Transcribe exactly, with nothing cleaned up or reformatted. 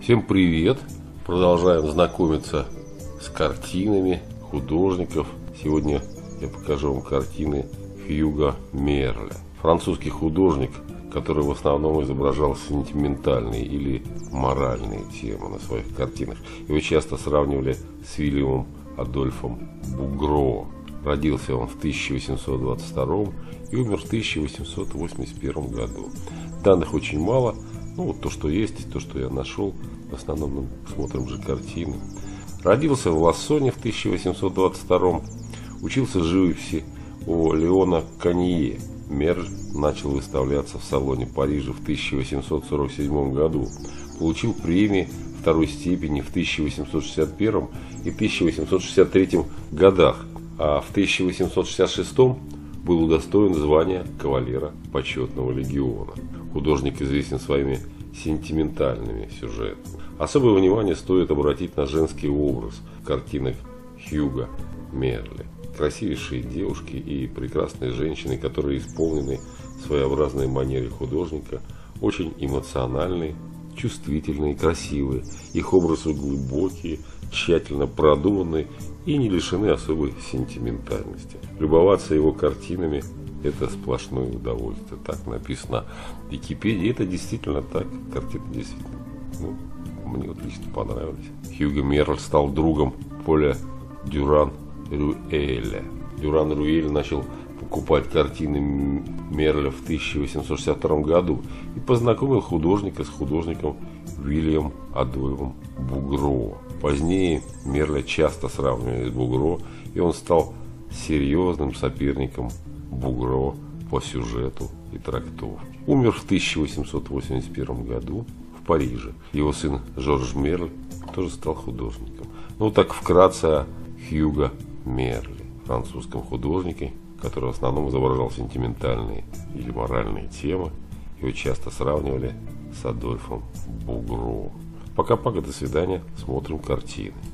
Всем привет! Продолжаем знакомиться с картинами художников. Сегодня я покажу вам картины Хьюга Мерля. Французский художник, который в основном изображал сентиментальные или моральные темы на своих картинах. Его часто сравнивали с Вильямом Адольфом Бугро. Родился он в тысяча восемьсот двадцать втором и умер в тысяча восемьсот восемьдесят первом году. Данных очень мало, ну вот то, что есть, то, что я нашел. В основном мы смотрим же картины. Родился в Лассоне в тысяча восемьсот двадцать втором, учился живописи у Леона Канье. Мерль начал выставляться в салоне Парижа в тысяча восемьсот сорок седьмом году. Получил премии второй степени в тысяча восемьсот шестьдесят первом и тысяча восемьсот шестьдесят третьем годах, а в тысяча восемьсот шестьдесят шестом был удостоен звания кавалера почетного легиона. Художник известен своими сентиментальными сюжетами. Особое внимание стоит обратить на женский образ в картинах Хьюга Мерля. Красивейшие девушки и прекрасные женщины, которые исполнены в своеобразной манере художника, очень эмоциональные, чувствительные, красивые. Их образы глубокие, тщательно продуманные и не лишены особой сентиментальности. Любоваться его картинами – это сплошное удовольствие. Так написано в Википедии. Это действительно так. Картины действительно, ну, мне вот лично понравились. Хьюго Мерль стал другом Поля Дюран-Рюэля. Дюран-Рюэль начал покупать картины Мерля в тысяча восемьсот шестьдесят втором году и познакомил художника с художником Вильямом Адольфом Бугро. Позднее Мерля часто сравнивали с Бугро, и он стал серьезным соперником Бугро по сюжету и трактовке. Умер в тысяча восемьсот восемьдесят первом году в Париже. Его сын Жорж Мерль тоже стал художником. Ну так вкратце о Хьюго Мерле, французском художнике, который в основном изображал сентиментальные или моральные темы. Его часто сравнивали с Адольфом Бугро. Пока-пока, до свидания, смотрим картины.